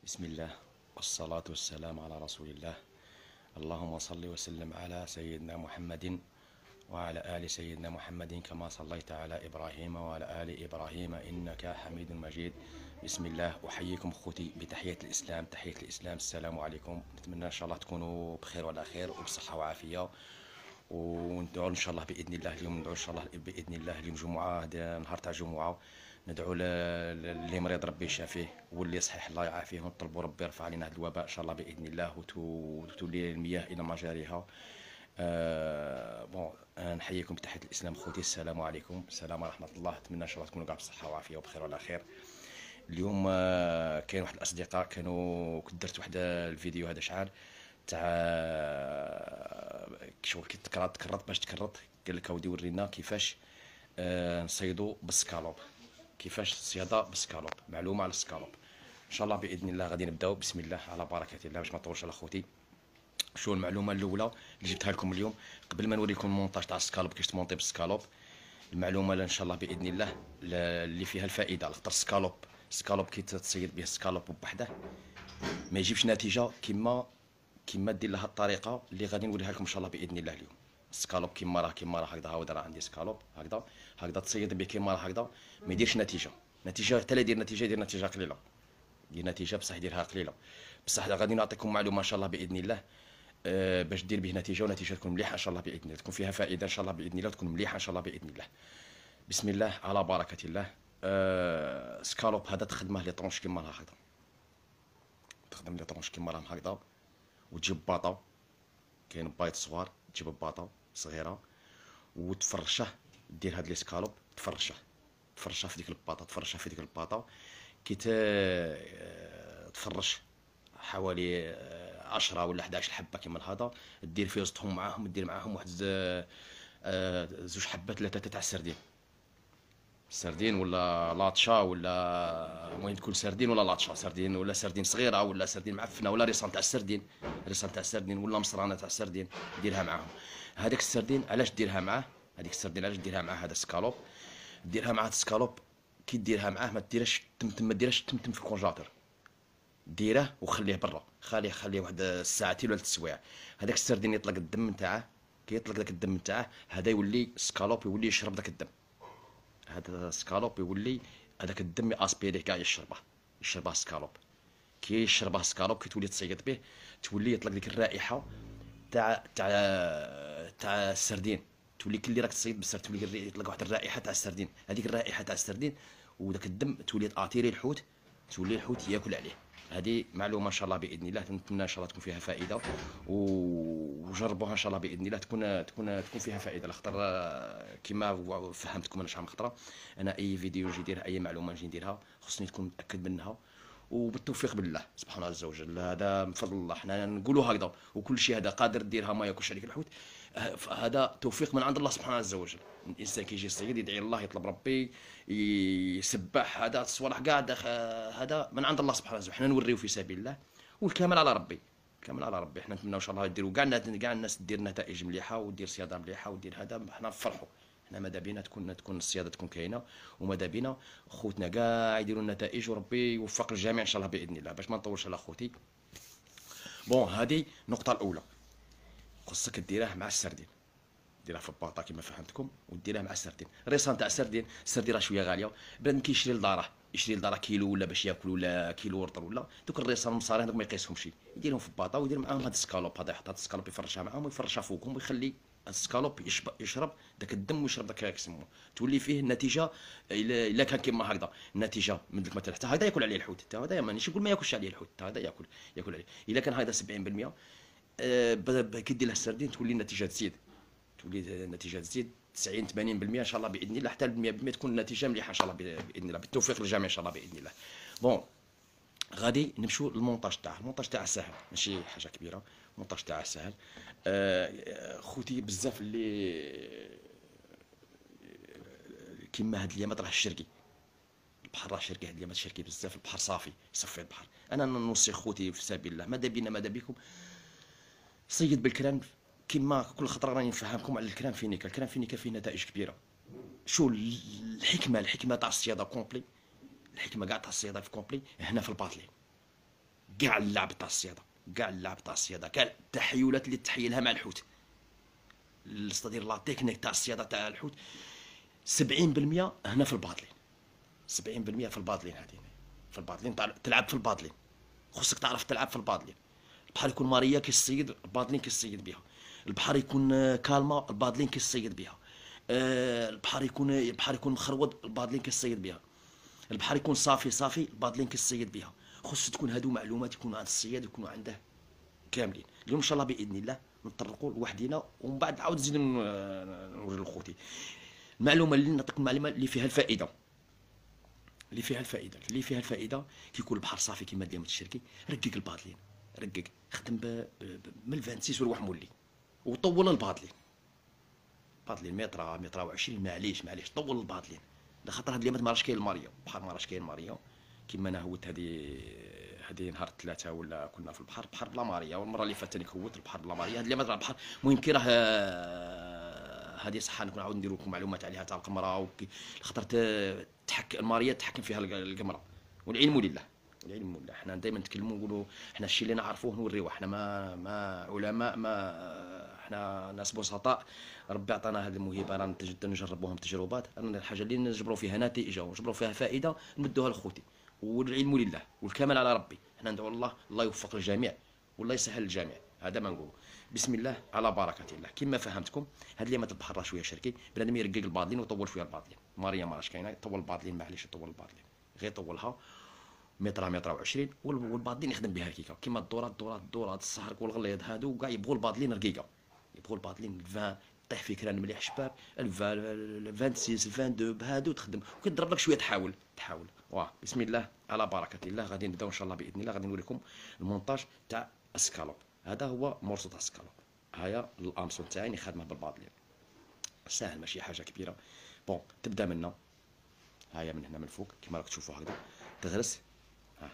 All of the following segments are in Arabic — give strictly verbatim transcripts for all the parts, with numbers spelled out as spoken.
بسم الله والصلاة والسلام على رسول الله. اللهم صل وسلم على سيدنا محمد وعلى آل سيدنا محمد كما صليت على إبراهيم وعلى آل إبراهيم إنك حميد مجيد. بسم الله أحييكم أخوتي بتحية الإسلام، تحية الإسلام، السلام عليكم. نتمنى إن شاء الله تكونوا بخير وعلى خير وبصحة وعافية، وندعو ان شاء الله باذن الله اليوم ندعو ان شاء الله باذن الله اليوم جمعه، هذا نهار تاع جمعه، ندعو اللي مريض ربي يشافيه واللي صحيح الله يعافيه، ونطلبوا ربي يرفع علينا هذا الوباء ان شاء الله باذن الله، وتولي المياه الى مجاريها. أه بون أه نحييكم بتحيه الاسلام خوتي، السلام عليكم، السلام ورحمه الله. نتمنى ان شاء الله تكونوا كاع بصحه وعافيه وبخير وعلى خير. اليوم أه كاين واحد الاصدقاء كانوا كنت درت واحد الفيديو هذا شحال تاع شغل كي تكررت تكررت باش تكررت، قال لك اودي ورينا كيفاش آه نصيدوا بالسكالوب، كيفاش الصياده بالسكالوب، معلومه على السكالوب. ان شاء الله باذن الله غادي نبداو بسم الله على بركه الله باش ما نطولش على خوتي. شو المعلومه الاولى اللي جبتها لكم اليوم قبل ما نوريكم المونتاج تاع السكالوب كيفاش تمونطي بالسكالوب؟ المعلومه ان شاء الله باذن الله اللي فيها الفائده، على خاطر السكالوب السكالوب كي تصيد به السكالوب بوحده ما يجيبش نتيجه كيما كيما دير لها الطريقه اللي غادي نوريها لكم ان شاء الله باذن الله اليوم. السكالوب كيما راه كيما راه هكذا، هاود راه عندي سكالوب هكذا هكذا تصيد به كيما راه هكذا ما يديرش نتيجه، نتيجه حتى لا يدير نتيجه يدير نتيجه قليله، يدير نتيجه بصح يديرها قليله. بصح غادي نعطيكم معلومه ان شاء الله باذن الله أه باش دير به نتيجه، ونتيجه تكون مليحه ان شاء الله باذن الله، تكون فيها فائده ان شاء الله باذن الله، تكون مليحه ان شاء الله باذن الله. بسم الله على بركه الله. أه سكالوب هذا تخدمه لي طونش كيما راه هكذا، تخدم لي طونش كيما راهم هكذا، وتجيب باطا، كاين بايط صغار تجيب باطا صغيره وتفرشه، دير هاد لي سكالوب تفرشه تفرشه في ديك الباطا، تفرشه في ديك الباطا كي تفرش حوالي عشرة ولا حداش حبه كيما هذا، دير في وسطهم معاهم دير معاهم واحد زوج حبات ثلاثه تاع السردين، سردين ولا لاطشا ولا المهم تكون سردين ولا لاطشا، سردين ولا سردين صغيره ولا سردين معفنه ولا ريصان تاع السردين، ريصان تاع السردين ولا مصرانه تاع السردين ديرها معاهم. هذاك السردين علاش ديرها معاه، هذيك السردين علاش ديرها معاه هذا السكالوب، ديرها مع السكالوب كي ديرها معاه ما ديرهاش تمتم، ما ديرهاش تمتم في الكونجاتور، ديره وخليه برا، خليه خليه واحد ساعتين ولا ثلاث سوايع. هذاك السردين يطلق الدم نتاعه، كي يطلق داك الدم نتاعه هذا يولي سكالوب يولي يشرب داك الدم، هذا سكالوب يولي هذاك الدم اسبيريه كاع يشربه، يشربه سكالوب، كي يشربه سكالوب كي تولي تصيد به تولي يطلق ديك الرائحه تاع تاع تاع السردين، تولي كلي راك تصيد بالسردين تولي يطلق واحد الرائحه تاع السردين، هذيك الرائحه تاع السردين وداك الدم تولي تاثيري الحوت، تولي الحوت ياكل عليه. هذه معلومه ان شاء الله باذن الله، نتمنى ان شاء الله تكون فيها فائده وجربوها ان شاء الله باذن الله، تكون تكون تكون فيها فائده، على خاطر كيما فهمتكم انا شحال من خطره، انا اي فيديو نجي نديرها اي معلومه نجي نديرها خصني تكون متاكد منها وبالتوفيق بالله سبحانه عز وجل، هذا من فضل الله، حنا نقولوا هكذا وكل شيء هذا قادر ديرها ما ياكلش عليك الحوت، هذا توفيق من عند الله سبحانه عز وجل. الانسان كيجي يصيد يدعي الله يطلب ربي يسبح، هذا الصوالح كاع هذا من عند الله سبحانه عز وجل، حنا نوريو في سبيل الله والكامل على ربي، الكامل على ربي. حنا نتمنى ان شاء الله يديروا كاع كاع الناس دير نتائج مليحه ودير صياده مليحه ودير هذا، حنا نفرحوا، حنا ماذا بينا تكون تكون الصياده تكون كاينه، وماذا بينا خوتنا كاع يديروا النتائج وربي يوفق الجميع ان شاء الله باذن الله. باش ما نطولش على خوتي، بون هذه النقطه الاولى، خصك ديرها مع السردين، ديرها في الباطا كما فهمتكم وديرها مع السردين، ريصان تاع السردين، السردين راه شويه غاليه، بنادم كيشري لداره يشري لداره كيلو ولا باش ياكل ولا كيلو ورطل ولا دوك الريصان المصاري هذوك ما يقيسهمش، يديرهم في الباطا ويدير معاهم هاد السكالوب، هذا يحط هاد السكالوب يفرشها معاهم ويفرشها فوقهم ويخلي السكالوب يشرب داك الدم ويشرب داك يسموه، تولي فيه النتيجه الا كان كيما هكذا، النتيجه من ديك مثلا حتى هذا ياكل عليه الحوت، حتى هذا مانيش نقول ما ياكلش عليه الحوت، حتى هذا ياكل ياكل عليه، الا كان هذا سبعين بالمئة أه كي دير له السردين تولي النتيجه تزيد، تولي النتيجه تزيد تسعين ثمانين بالمئة ان شاء الله باذن الله، حتى مئة بالمئة تكون النتيجه مليحه ان شاء الله باذن الله، بالتوفيق للجميع ان شاء الله باذن الله. بون غادي نمشيو للمونتاج تاعه، المونتاج تاعه سهل ماشي حاجه كبيره، المونتاج تاعه سهل. آه خوتي بزاف اللي كيما هاد اليامات راه الشرقي، البحر راه شرقي هاد اليامات شرقي بزاف، البحر صافي يصفي البحر، انا نوصي خوتي في سبيل الله ماذا بينا ماذا بكم صيد بالكران، كيما كل خطره راني نفهمكم على الكران فينيكا، الكران فينيكا فيه نتائج كبيره. شو الحكمه الحكمه تاع الصياده كومبلي، الحكمه كاع تاع الصياده في كومبلي هنا في الباطلين، كاع اللعب تاع الصياده، كاع اللعب تاع الصياده، كاع التحيلات اللي تحيلها مع الحوت، استدير لا تكنيك تاع الصياده تاع الحوت سبعين بالمية هنا في الباطلين، سبعين بالمية في الباطلين. هذه في الباطلين تلعب في الباطلين، خصك تعرف تلعب في الباطلين. البحر يكون ماريا كيصيد، الباطلين كيصيد بها. البحر يكون كالما، الباطلين كيصيد بها. أه البحر يكون البحر يكون مخرود، الباطلين كيصيد بها. البحر يكون صافي صافي، الباطلين كيصيد بها. خص تكون هادو معلومات يكونوا عند الصياد، يكونوا عنده كاملين. اليوم ان شاء الله باذن الله نطرقوا لوحدينا، ومن بعد عاود نزيد نوري لخوتي المعلومه اللي نعطيك، المعلومه اللي فيها الفائده، اللي فيها الفائده اللي فيها الفائده كيكون البحر صافي كيما ديما تشركي، رقق الباطلين، رقق، خدم ب... ب... من ستة وعشرين وروح مولي، وطول الباطلين، باطلين متر متر وعشرين، معليش معليش طول الباطلين، لخاطر هاد اليومات ما راهش كاين الماريا، البحر ما راهش كاين الماريا. كيما انا هوت هادي هادي نهار الثلاثاء ولا كنا في البحر، بحر بلا ماريا، والمره اللي فاتت هوت البحر بلا ماريا. هاد اليومات راه البحر المهم كي راه هادي صح نكون نعاود ندير لكم معلومات عليها تاع القمره، خاطر تحك الماريا تحكم فيها القمره، والعلم لله، والعلم لله. حنا دائما نتكلموا نقولوا حنا الشيء اللي نعرفوه نوريوه، حنا ما ما علماء، ما حنا ناس بسطاء. ربي عطانا هذه الموهبه، رانا نجربوهم تجربات، رانا الحاجه اللي نجبروا فيها نتيجه ونجبروا فيها فائده نمدوها لخوتي، والعلم لله والكمال على ربي. حنا ندعو الله، الله يوفق الجميع والله يسهل الجميع، هذا ما نقولوا. بسم الله على بركه الله. كما فهمتكم هاد اليومات البحر راه شويه شركي، بنادم يرقق الباطلين ويطول شويه الباطلين. ماريا ما راهش كاينه، طول الباطلين معليش، طول الباطلين غير طولها متر متر وعشرين، والباطلين يخدم بها هكيكا كيما الدورات الدورات الدورات الصهر والغليظ هادو كاع يبغوا الباطلين رقيقه، يبغوا الباطلين الفان طيح في كران مليح شباب، الفان ستة الفان اثنين بهادو تخدم، وكتضرب لك شويه تحاول تحاول. واه بسم الله على بركه الله. غادي نبداو ان شاء الله باذن الله، غادي نوريكم المونتاج تاع السكالوب. هذا هو مورسو تاع السكالوب، هيا الامسون تاعي خادمه بالباطلين، ساهل ماشي حاجه كبيره. بون تبدا منا، هيا من هنا من الفوق كيما راك تشوفوا هكذا، تغرس، ها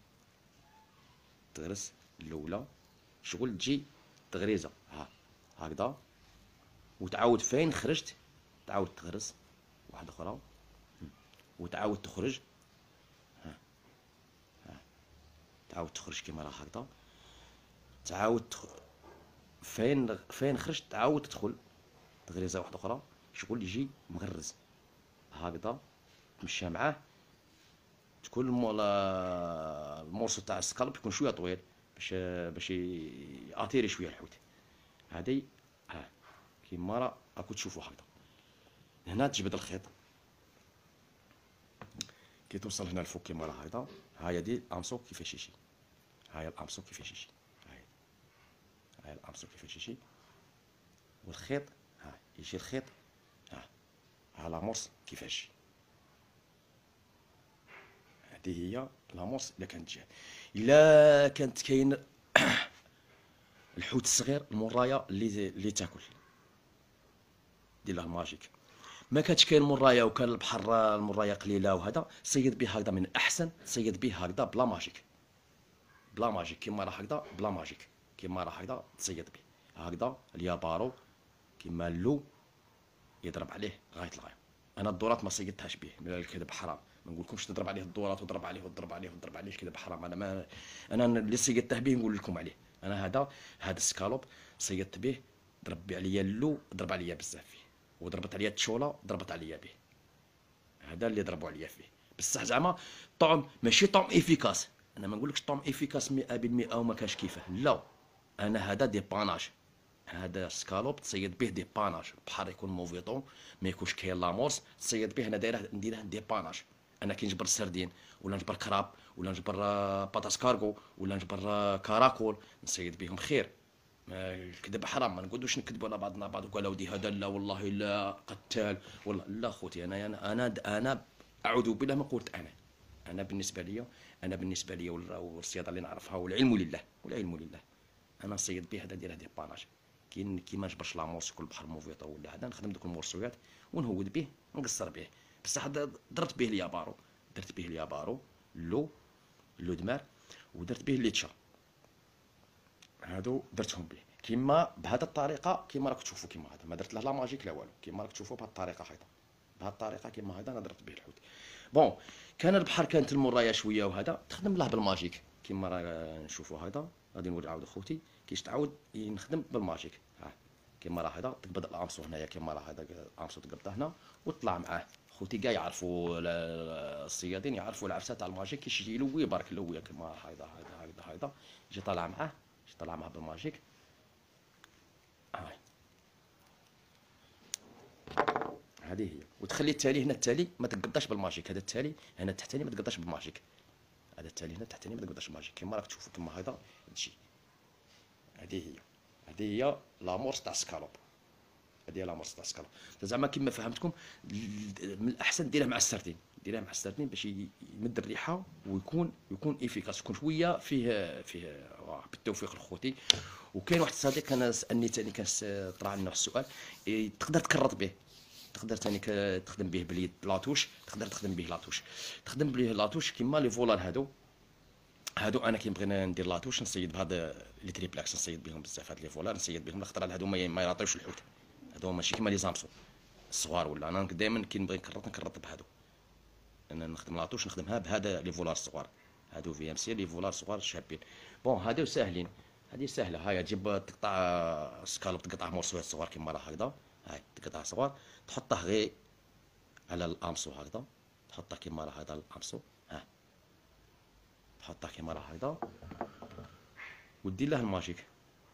تغرس الاولى، شغل تجي تغريزه ها هكذا، وتعاود فين خرجت تعاود تغرس واحده اخرى، وتعاود تخرج، ها ها تعاود تخرج كيما راه هكذا، تعاود تخ... فين فين خرجت تعاود تدخل تغريزه واحده اخرى، شغل يجي مغرز هكذا، تمشى معاه. تكون المورسو تاع السكالب يكون شويه طويل باش باش ياتيري شويه الحوت. هذه ها كيما راه راكم تشوفوا هكذا. هنا تجبد الخيط كي توصل هنا الفوق كيما راه هكذا. هاهي دي الامسو كيفاش يجي، هاهي الامسو كيفاش يجي، هاهي هاهي الامسو كيفاش يجي، والخيط ها يجي الخيط، ها ها لامورس كيفاش. هذه هي لامورس الا كانت جايه. الا كانت كاين الحوت الصغير المرايه اللي اللي تاكل دير له الماجيك، ما كانتش كاين مرايه وكان البحر المرايه قليله وهذا، صيد به هكذا من احسن، تصيد به هكذا بلا ماجيك، بلا ماجيك كيما راه هكذا، بلا ماجيك كيما راه هكذا تصيد به هكذا. اليابارو كيما اللو يضرب عليه غايه الغايه. انا الدورات ما صيدتهاش به، الكذب حرام، ما نقولكمش تضرب عليه الدورات وتضرب عليه وتضرب عليه وتضرب عليه، الكذب حرام. انا ما انا اللي صيدته به نقول لكم عليه. انا هذا هذا السكالوب صيدت به، ضرب بي عليا اللو، ضرب عليا بزاف فيه، وضربت عليا التشوله ضربت عليا به. هذا اللي ضربوا عليا فيه، بصح زعما طعم ماشي طعم افيكاس. انا ما نقولكش طعم افيكاس مئة بالمئة وما كانش كيفه، لا. انا هذا دي باناج، هذا سكالوب تصيد به دي باناج، البحر يكون موفيطون ما يكونش كاين لامورس، تصيد به. انا دايره نديره دي باناج. انا كي نجبر السردين ولا نجبر كراب ولا نجبر بطاطس كارغو ولا نجبر كراكول نصيد بهم خير. الكذب حرام، ما نقعدوش نكذبوا على بعضنا بعض وقال ودي هذا لا والله لا قتال والله لا. خوتي انا انا انا, أنا اعوذ بالله ما قلت. انا انا بالنسبه لي انا بالنسبه لي والصياده اللي نعرفها والعلم لله والعلم لله، انا نصيد به هذا ندير هذه باناج. كي كي ما نجبرش لامورس كل بحر موفيطه ولا هذا، نخدم دوك المورسويات ونهود به نقصر به. بصح درت به اليابارو، درت به اليابارو اللو اللو دمار، ودرت به الليتشا، هادو درتهم به كيما بهذه الطريقه كيما راك تشوفوا كيما هذا. ما درت له لا ماجيك لا والو، كيما راك تشوفوا بهذه الطريقه هكذا، بهذه الطريقه كيما هذا انا درت به الحوت. بون كان البحر كانت المرايه شويه وهذا تخدم له بالماجيك، كيما راه نشوفوا هذا. غادي نوري عاود خوتي كيش تعاود نخدم بالماجيك. ها كيما راه هذا تقبض الامسو هنايا، كيما راه هذا الامسو تقبضه هنا وطلع معاه. خوتي كاع يعرفوا الصيادين، يعرفوا العفسه تاع الماجيك كيش يجي يلوي برك لوي كيما هذا هذا هذا هذا يجي طالع معاه، يجي طالع معاه بالماجيك. هاي هذه هي. وتخلي التالي هنا، التالي ما تقبضش بالماجيك. هذا التالي هنا التحتاني ما تقبضش بالماجيك. هذا التالي هنا التحتاني ما تقبضش بالماجيك كيما راك تشوفوا كيما هذا تجي. هذه هي، هذه هي لامورس تاع سكالوب. هذه هي لامورس تاع سكالوب. زعما كيما فهمتكم من الاحسن ديرها مع السردين، ديرها مع السردين باش يمد الريحه ويكون يكون افيكاس، يكون شويه فيه فيه بالتوفيق لخوتي. وكاين واحد الصديق انا سالني ثاني، كان طرح لنا السؤال، تقدر تكرط به، تقدر ثاني تخدم به باليد لاطوش، تقدر تخدم به لاطوش، تخدم به لاطوش كيما لي فولار هادو. هادو انا كي نبغي ندير لاطوش نصيد بهذا لي تريبلاكس، نصيد بهم بزاف هاد لي فولار، نصيد بهم خاطر هادو ما يراطيوش الحوت. هادو ماشي كيما لي زامسو الصغار. ولا انا دائما كي نبغي نكرط نكرط بهادو. انا نخدم لاطوش نخدمها بهذا لي فولار الصغار. هادو في ام سي لي فولار صغار شابين. بون هادو ساهلين، هادي سهله. هاي تجيب تقطع سكالوب، تقطع مورسوات صغار كيما راه هكذا. هاي تقطع صغار تحطه غير على الامسو هكذا، تحطه كيما راه هذا الامسو. ها تحطه كيما راه هكذا ودير له الماجيك.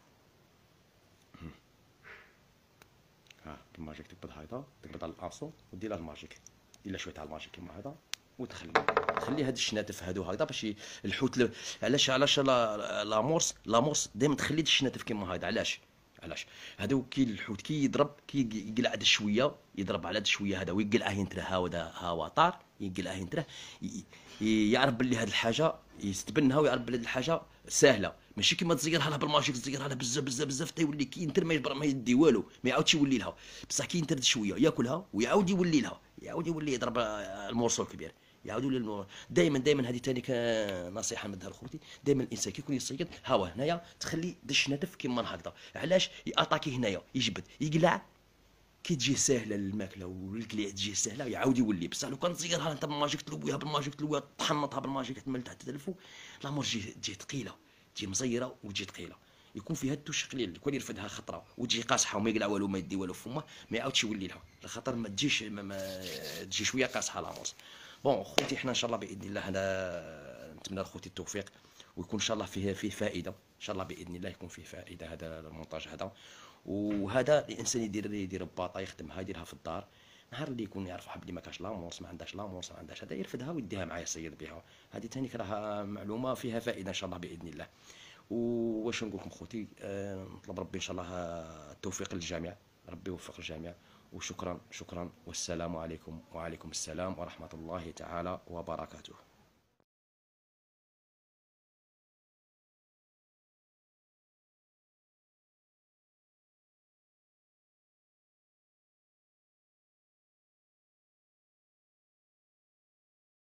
ها الماجيك تقبض هكذا، تقبض على الامسو ودير له الماجيك، دير له شويه تاع الماجيك كيما هذا وتخلي تخلي هاد الشناتف هادو هكذا باش الحوت ل... علاش علاش لامورس لامورس دائما تخلي الشناتف كيما هذا. علاش علاش هادو كي الحوت كي يضرب كي يقلع هاد شويه، يضرب على هاد شويه هذا ويقلعه ينتره ها ودا ها وطار يقلعه ينتره، يعرف باللي هاد الحاجه يستبنها ويعرف باللي هاد الحاجه ساهله، ماشي كيما تزيرها لها بالماجيك، تزيرها لها بزاف بزاف بزاف حتى يولي كي ينتر ما يجبر ما يدي والو، ما يعاودش يولي لها. بصح كي ينتر شويه ياكلها ويعاود يولي لها، يعاود يولي يضرب المورسو الكبير، يعاود يولي. دائما دائما هذه ثاني نصيحه نمدها لخوتي، دائما الانسان كي يكون يصيد ها هو هنايا تخلي دش نتف كيما هكذا. علاش ياتاكي هنايا يجبد يقلع، كي تجي ساهله الماكله والقليع تجي ساهله يعاود يولي. بصح لو كان تصيرها انت بالماجيك تلويها بالماجيك تلويها تحنطها بالماجيك تمل تحت تلفو، الامور تجي تجي ثقيله، تجي مزيره وتجي ثقيله، يكون فيها التوش قليل، كون يرفدها خطره وتجي قاصحه وما يقلع والو ما يدي والو فمه ما يعاودش يولي لها، لخاطر ما تجيش ما, ما تجي شويه قاصحه الامور. بون خوتي حنا ان شاء الله باذن الله هذا نتمنى لخوتي التوفيق ويكون ان شاء الله فيه فيه فائده، ان شاء الله باذن الله يكون فيه فائده هذا المونتاج هذا. وهذا الانسان يدير يدير باطا يخدمها يديرها في الدار، نهار اللي يكون يعرف واحد اللي ما كاش لامورس ما عندهاش لامورس ما عندهاش هذا يرفدها ويديها معايا يصيد بها. هذه ثاني راها معلومه فيها فائده ان شاء الله باذن الله. واش نقول لكم خوتي، أه نطلب ربي ان شاء الله التوفيق للجميع، ربي يوفق الجميع. وشكرا شكرا والسلام عليكم وعليكم السلام ورحمه الله تعالى وبركاته.